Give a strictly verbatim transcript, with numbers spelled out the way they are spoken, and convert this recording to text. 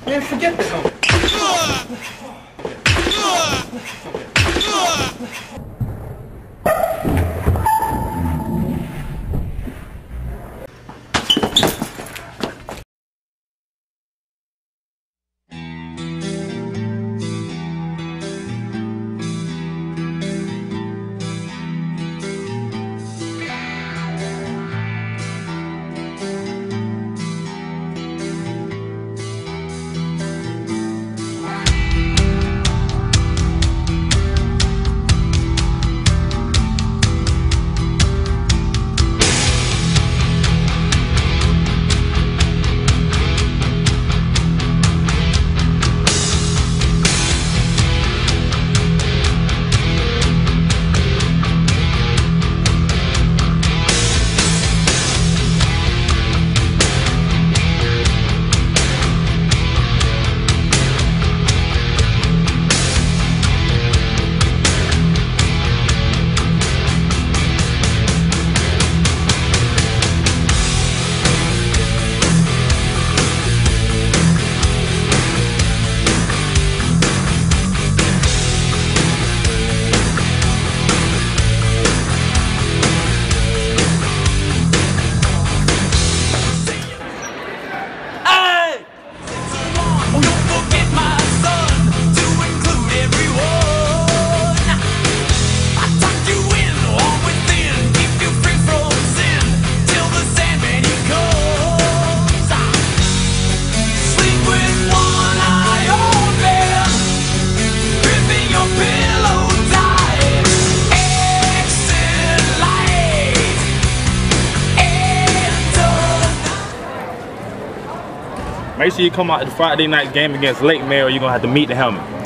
Man, forget the helmet. Make sure you come out to the Friday night game against Lake Mary or you're going to have to meet the helmet.